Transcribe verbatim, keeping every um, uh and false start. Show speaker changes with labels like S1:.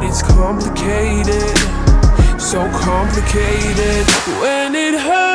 S1: but it's complicated, so complicated when it hurts.